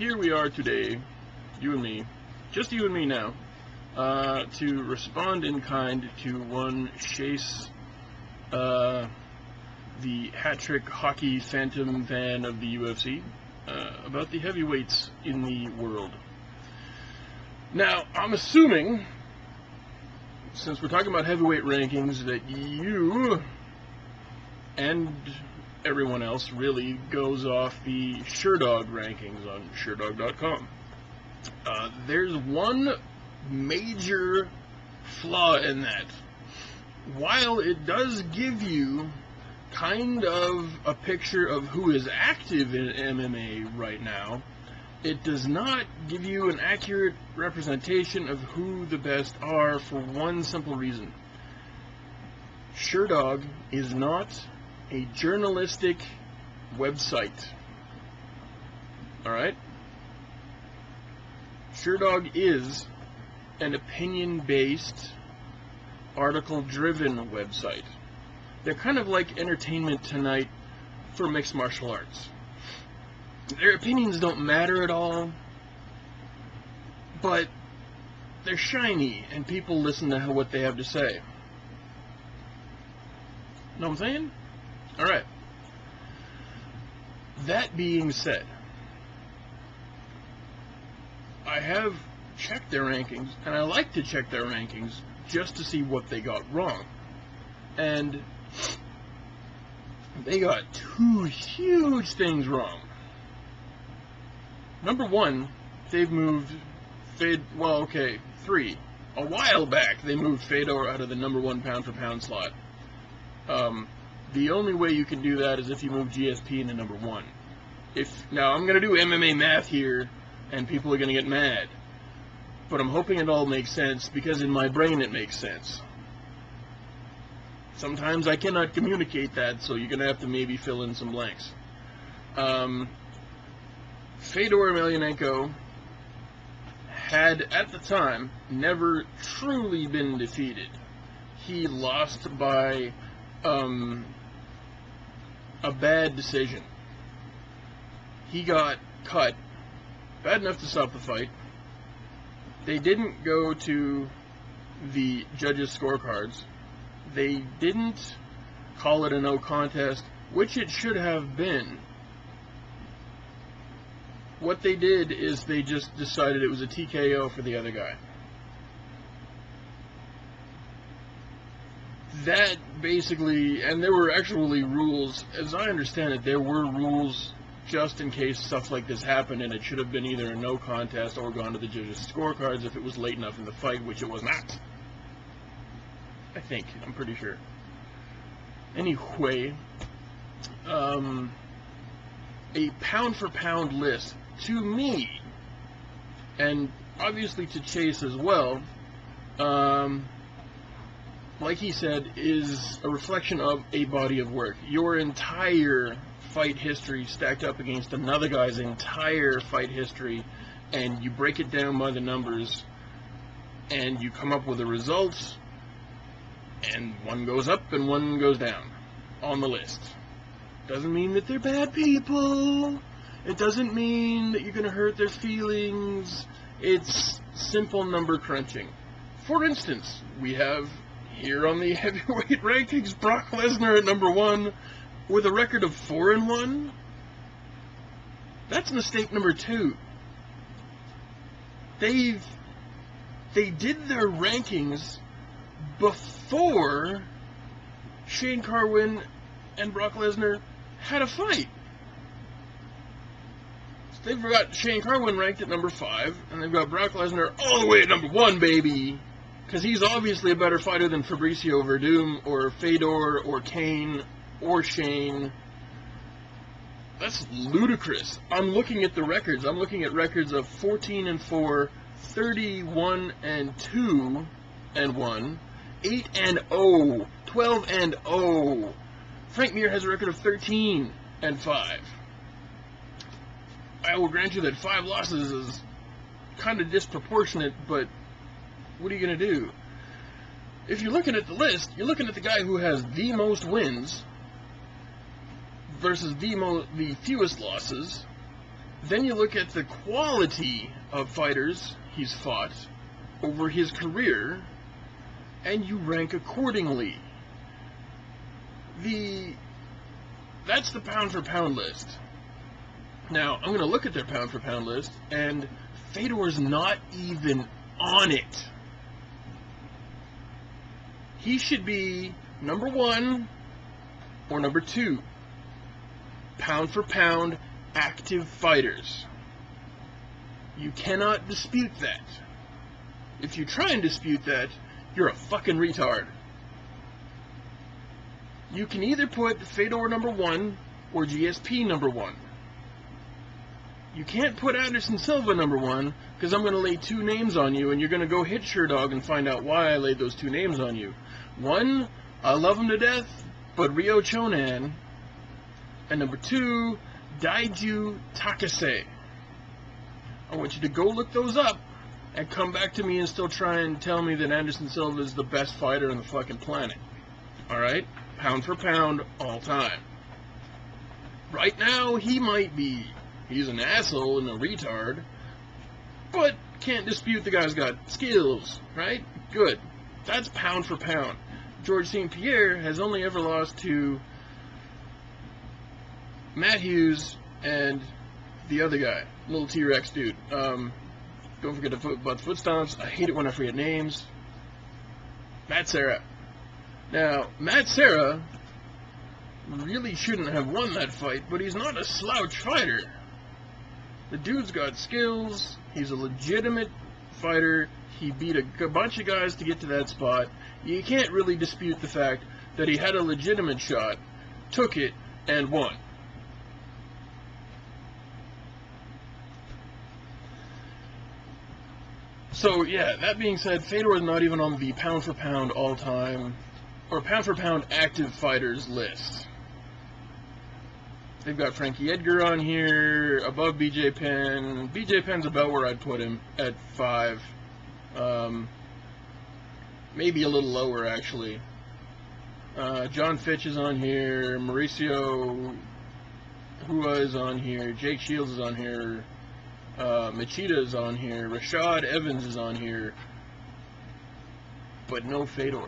here we are today, you and me, just you and me now, to respond in kind to one Chase, the hat-trick hockey phantom fan of the UFC, about the heavyweights in the world. Now, I'm assuming, since we're talking about heavyweight rankings, that you and everyone else really goes off the SureDog rankings on SureDog.com. There's one major flaw in that. While it does give you kind of a picture of who is active in MMA right now, it does not give you an accurate representation of who the best are, for one simple reason. SureDog is not a journalistic website. Alright? SureDog is an opinion-based, article-driven website. They're kind of like Entertainment Tonight for mixed martial arts. Their opinions don't matter at all, but they're shiny and people listen to what they have to say. Know what I'm saying? Alright. That being said, I have checked their rankings, and I like to check their rankings just to see what they got wrong. And they got two huge things wrong. Number one, they've moved three. A while back, they moved Fedor out of the number one pound-for-pound slot. The only way you can do that is if you move GSP into number one. Now, I'm going to do MMA math here, and people are going to get mad. But I'm hoping it all makes sense, because in my brain it makes sense. Sometimes I cannot communicate that, so you're going to have to maybe fill in some blanks. Fedor Emelianenko had, at the time, never truly been defeated. He lost by a bad decision. He got cut bad enough to stop the fight. They didn't go to the judges' scorecards. They didn't call it a no contest, which it should have been. What they did is they just decided it was a TKO for the other guy. That basically, and there were actually rules, as I understand it, there were rules just in case stuff like this happened, and it should have been either a no contest or gone to the judges' scorecards if it was late enough in the fight, which it was not. I think. I'm pretty sure. Anyway, a pound-for-pound list, to me, and obviously to Chase as well, like he said, is a reflection of a body of work. Your entire fight history stacked up against another guy's entire fight history, and you break it down by the numbers, and you come up with the results, and one goes up and one goes down on the list. Doesn't mean that they're bad people. It doesn't mean that you're going to hurt their feelings. It's simple number crunching. For instance, we have here on the heavyweight rankings Brock Lesnar at number one with a record of 4-1. That's mistake number two. They did their rankings before Shane Carwin and Brock Lesnar had a fight. So they've got Shane Carwin ranked at number 5, and they've got Brock Lesnar all the way at number 1, baby. Because he's obviously a better fighter than Fabricio Verdum, or Fedor, or Kane, or Shane. That's ludicrous. I'm looking at the records. I'm looking at records of 14-4, 31-2-1, 8-0, 12-0. Frank Mir has a record of 13-5. I will grant you that 5 losses is kind of disproportionate, but what are you going to do? If you're looking at the list, you're looking at the guy who has the most wins versus the fewest losses, Then you look at the quality of fighters he's fought over his career, and you rank accordingly. That's the pound for pound list. Now, I'm going to look at their pound for pound list, and Fedor's not even on it. He should be number 1 or number 2. Pound for pound active fighters. You cannot dispute that. If you try and dispute that, you're a fucking retard. You can either put Fedor number 1 or GSP number 1. You can't put Anderson Silva number 1, because I'm going to lay 2 names on you, and you're going to go hit Sherdog and find out why I laid those 2 names on you. 1, I love him to death, but Ryo Chonan. And number 2, Daiju Takase. I want you to go look those up, and come back to me and still try and tell me that Anderson Silva is the best fighter on the fucking planet. Alright? Pound for pound, all time. Right now, he might be. He's an asshole and a retard, but can't dispute the guy's got skills, right? Good. That's pound for pound. George St. Pierre has only ever lost to Matt Hughes and the other guy, little T-Rex dude. Don't forget about the foot stomps. I hate it when I forget names. Matt Serra. Now, Matt Serra really shouldn't have won that fight, but he's not a slouch fighter. The dude's got skills. He's a legitimate fighter. He beat a bunch of guys to get to that spot. You can't really dispute the fact that he had a legitimate shot, took it, and won. So, yeah, that being said, Fedor is not even on the pound-for-pound all-time, or pound-for-pound active fighters list. They've got Frankie Edgar on here, above BJ Penn. BJ Penn's about where I'd put him, at 5. Maybe a little lower, actually. John Fitch is on here, Mauricio Hua is on here, Jake Shields is on here, Machida is on here, Rashad Evans is on here, but no Fedor.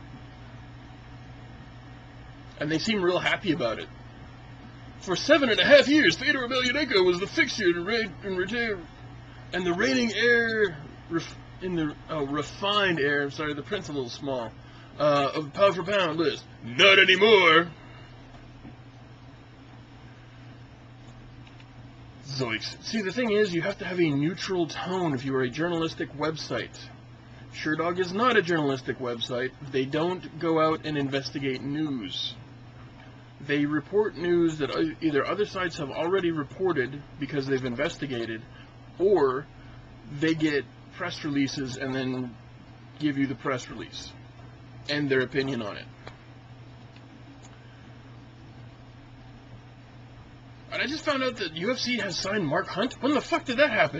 And they seem real happy about it. For 7.5 years, Fedor Emelianenko was the fixture in retain, and the reigning heir refined heir. I'm sorry, the print's a little small. Of the pound for pound list, not anymore. Zoiks. See, the thing is, you have to have a neutral tone if you are a journalistic website. Sherdog is not a journalistic website. They don't go out and investigate news. They report news that either other sites have already reported because they've investigated, or they get press releases and then give you the press release and their opinion on it. And I just found out that UFC has signed Mark Hunt. When the fuck did that happen?